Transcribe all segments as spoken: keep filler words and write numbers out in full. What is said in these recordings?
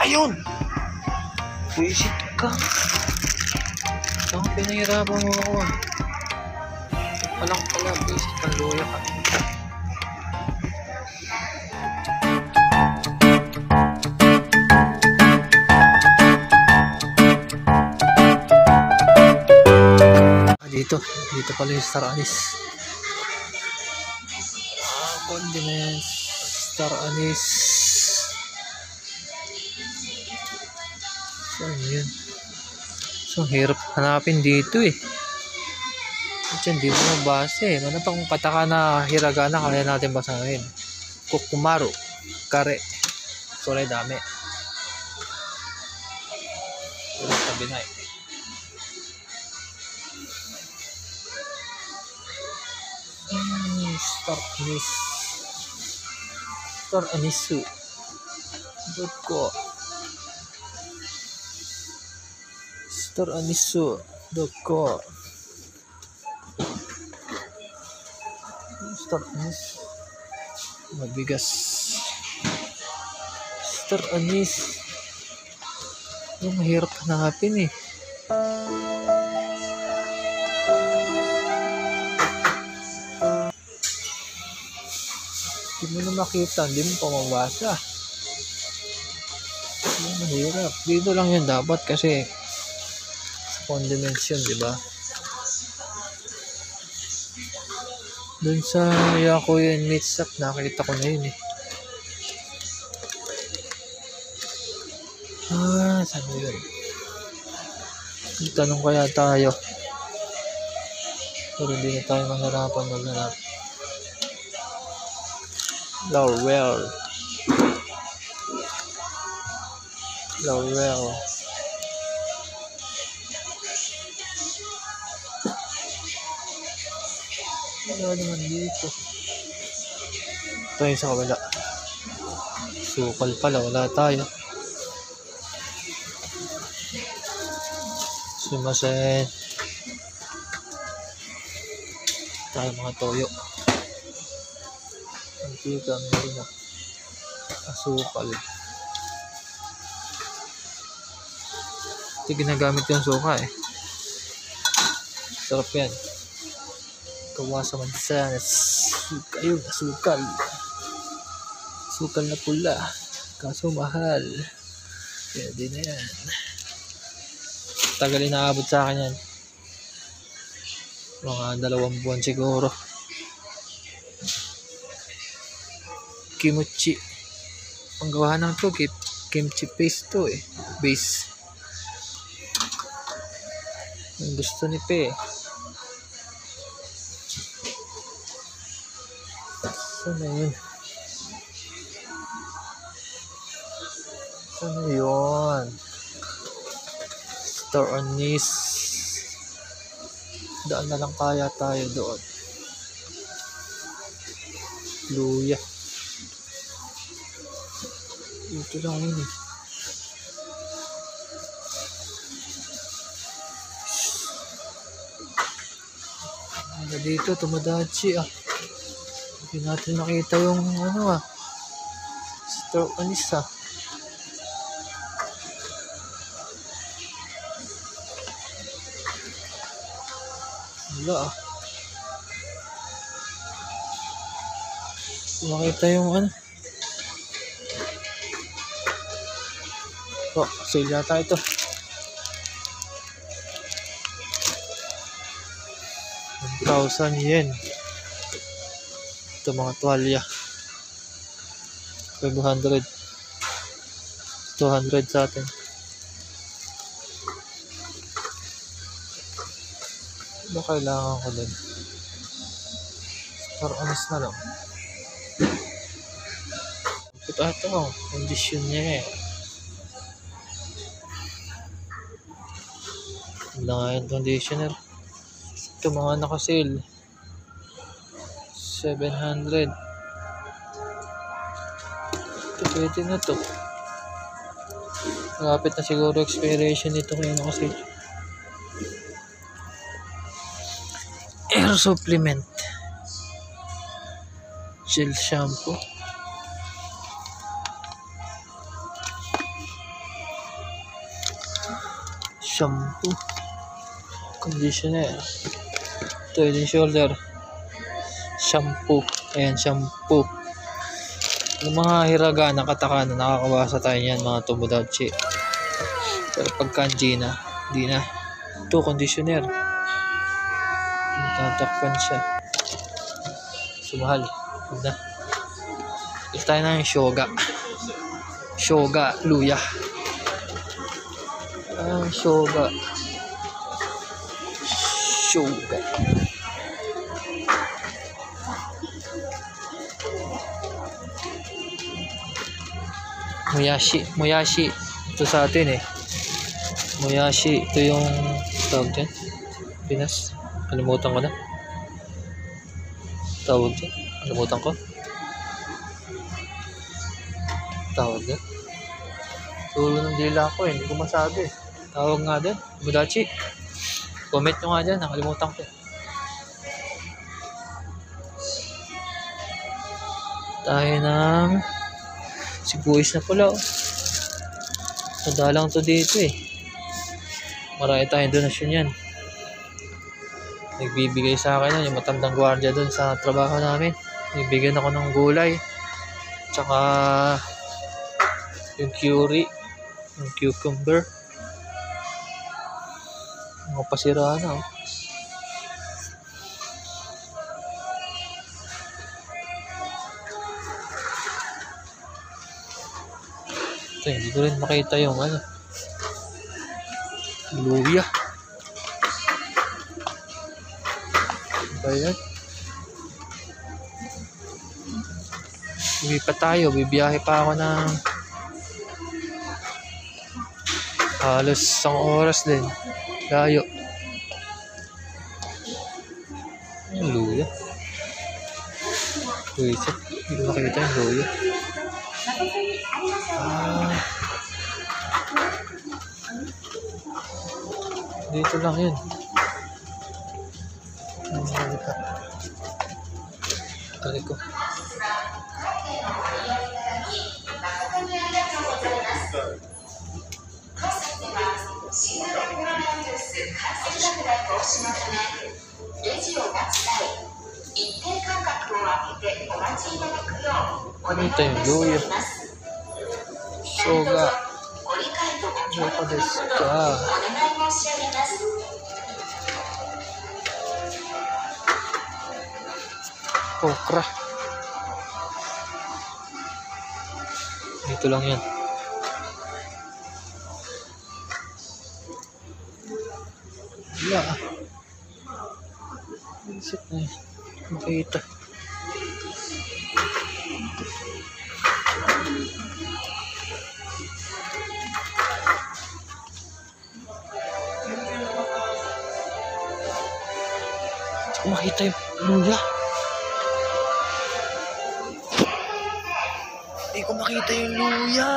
Ayun! Buisit ka. Saan pinahirapan mo ako? Walang pala, buisit kang luya ka. Ah, dito. Dito pala yung star anise. Ah, condiments. Star anise. Saan yun? So, hirap hanapin dito eh. At hindi mo nabasa eh. Ano pang kataka na hiragana kaya natin basahin? Kukumaru. Kare. Solay dami. Ulit na binay. Hmm, star anise. Star anisu. Doko. Star anisu. Doko. Star anise. Mabigas. Star anise. Yung mahirap hanapin eh. Hindi mo na makita, hindi mo pa mabasa. Yung mahirap. Dito lang yun dapat kasi sa condiments yun, di ba? Doon sa Yakuyan meat shop, nakita ko na yun eh. Ah, saan mo yun? Tanong kaya tayo. Pero hindi na tayo mahirapan maghanap. Laurel. Laurel. Wala naman dito. Ito yung sa kabila. Sukal pala, wala tayo. Sumasen. Tayo mga toyo. Antika, meron na. Asukal. Ito ginagamit yung suka eh. Sarap yan. Kawasa mansanas. Ayun, asukal. Asukal na pula. Kaso mahal. Pwede na yan. Tagal inaabot sa akin yan. Mga dalawang buwan siguro. Kimchi. Ang gawa ng to, kimchi paste to eh. Base. Ang gusto ni Pe. Saan na yun? Saan na yun? Star anise. Daan na lang kaya tayo doon. Luya. Ito lang yun eh. Hanggang dito, tumadachi ah. Hindi natin nakita yung ano ah. Star anise ah. Wala ah. Makita yung ano. Oh, sale yata ito. one thousand yen. Ito mga tuwalya. five hundred. two hundred sa atin. Ano kailangan ko din? Star anise na lang. Ito ito. Condition niya eh. Wala nga yung conditioner. Ito mga naka-sale. seven hundred. Ito pwede na to. Malapit na siguro expiration nito kaya naka-sale. Air supplement. Gel shampoo. shampoo, conditioner, ito yung shoulder, shampoo, ayan, shampoo. Yung mga hiragana, katakana, nakakabasa tayo yan, mga Tomodachi. Pero pagka Gina, di na. Ito, conditioner. Tatakpan siya. Sumahal. Huwag na. Ito tayo na yung shoga. Shoga, luya. Ah, shoga. Shoga. Moyashi. Moyashi. Ito sa atin eh. Moyashi. Ito yung tawag dyan. Pinas. Kalimutan ko na. Tawag dyan. Kalimutan ko. Tawag dyan. Tulo ng dila ko eh. Hindi ko masabi. Tawag nga dyan. Tomodachi. Comment nyo nga dyan. Nakalimutan ko. Tayo ng sibuyas na pula oh. Nadalang to dito eh. Marami tayong donasyon yan. Nagbibigay sa akin yan, yung matandang gwardiya dun sa trabaho namin. Nagbigyan ako ng gulay. Tsaka yung curry, yung cucumber. Mga pasira na oh. Ito, hindi ko rin makita yung ano, luya. Ba yan? Uwi pa tayo, bibiyahe pa ako ng halos isang oras din. Layo. Yung luya. Wisit. Hindi ko makita yung luya. Ah. Dito lang yun. Ang halika. Kali ko. Ano ito yung luya? Shoga. Shoga desu ka? Okra. Dito lang yan. Wala ah. Isip na yun. Makita. Makita yung luya. Hindi ko makita yung luya.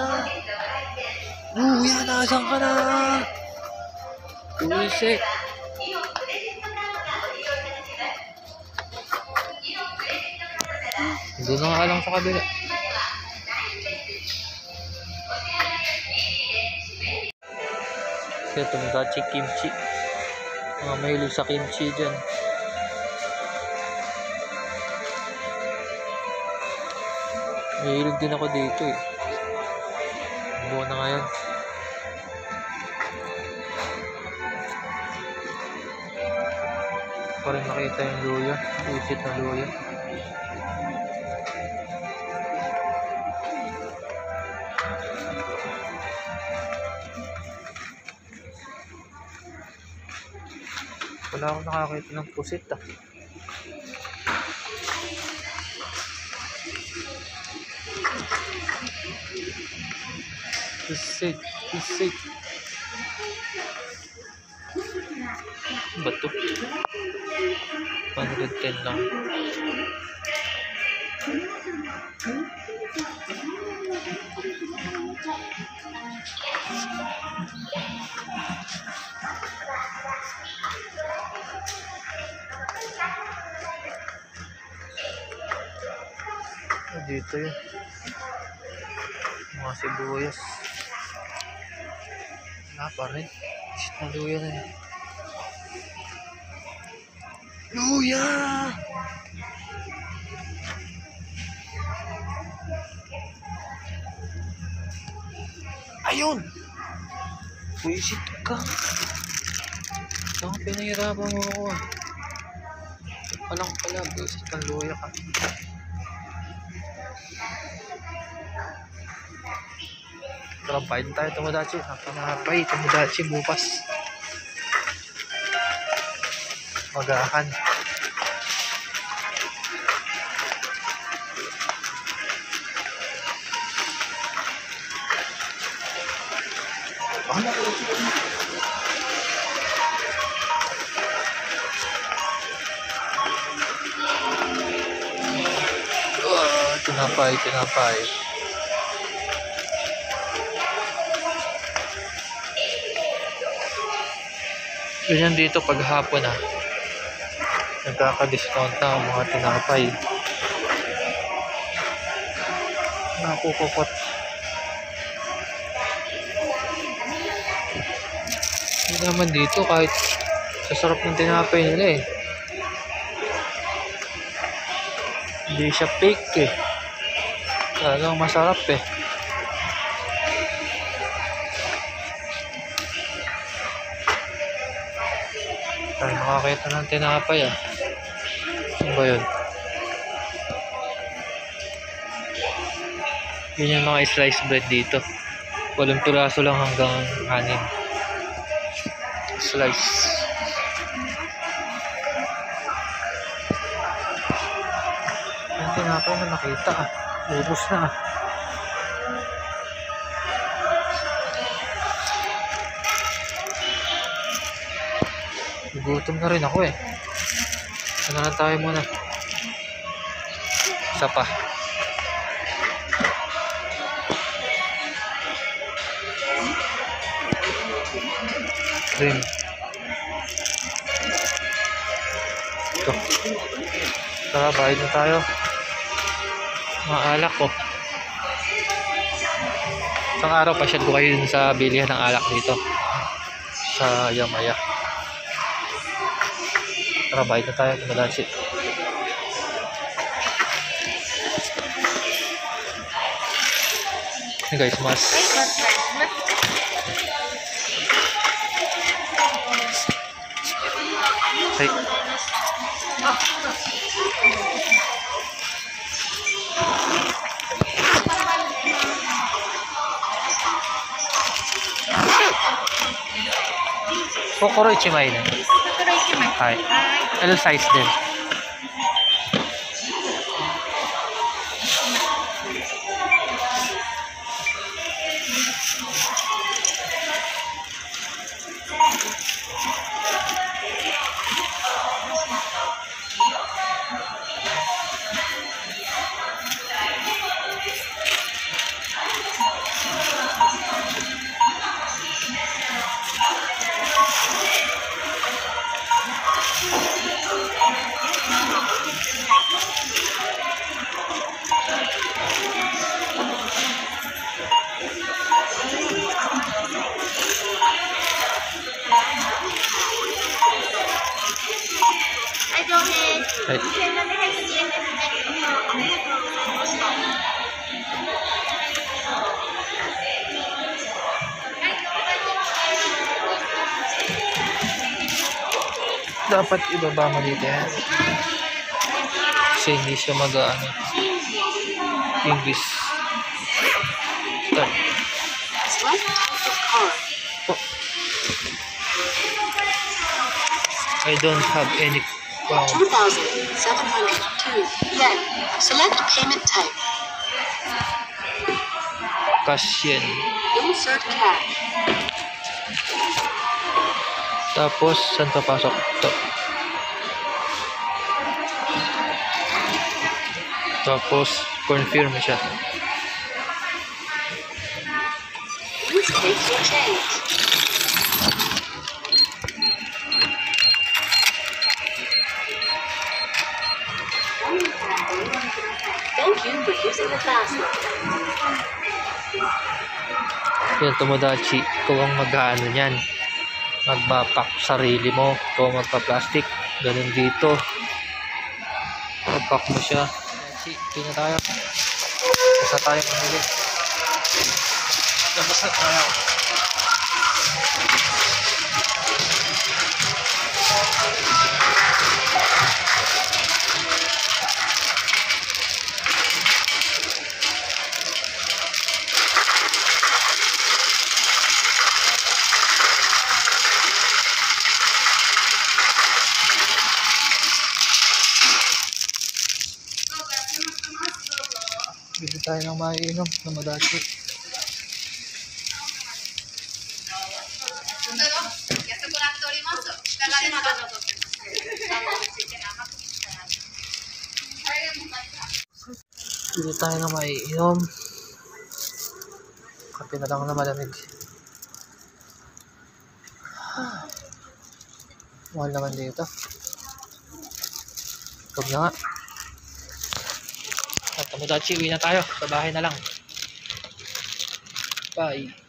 Luya, nasan ka na? Buwisik. Doon na nga lang sa kabila. Kaya Tomodachi kimchi. Mga mahilig sa kimchi dyan. Mahilig din ako dito eh. Buo na ngayon. Pa rin nakita yung luya. Usit na luya. Wala akong nakakita ng pusit ah. Pusit, pusit. Bato. one hundred ten lang. Dito yun. Mga sibuyas. Wala pa rin. Shit, na luya na eh. Luya! Ayun! Buisit ka. Saan pinahirapan mo ako ah. Palang pala, buisit kang luya ka. Trabahin tayo Tomodachi. Napanapay Tomodachi bukas. Magahan. Uh, tinapay, tinapay. Ganyan dito pag hapon ah. Nagkaka-discount na ang mga tinapay. Nakukupot. Hindi naman dito kahit sa sarap ng tinapay nila eh. Hindi siya fake eh. Talagang masarap eh. Tayo makakita ng tinapay ah. Ano ba yun? Yun yung mga sliced bread dito. Walang piraso lang hanggang anim. Slice. Yung tinapay na nakita ah. Ubus na ah. Gutom na rin ako eh. Ano na tayo muna. Isa pa. Rin. Ito. Tara, bayad na tayo. Mga alak ko. Isang araw pasyad ko kayo dun sa bilihan ng alak dito. Sa Yamaya. Tara, bayad na tayo. Tomodachi. Hey guys, mas. Hey. Kokoro ichimai ne. Kokoro ichimai. Hai. L size din. Hey. Dapat ibaba mo dito yan. Kasi hindi siya mag-ano. English. Start. Oh. I don't have any pound. two thousand seven hundred two yen. Select payment type. Cash yen. Insert cash. Tapos, saan papasok? Ito. Tapos, confirm siya. Please take your change. Thank you for using the fast lane. Yan, Tomodachi. Ikaw ang mag-ano yan. magbapak sarili mo kung magpa-plastic. Ganun dito. Magpak mo siya. Sige na tayo. Basta tayo mamili. Basta tayo. Bili tayo ng maiinom na madachi. Bili tayo ng maiinom. Kape na lang na malamig. Mahal naman dito. Huwag na nga. At kamudachi, uwi na tayo. Sa bahay na lang. Bye.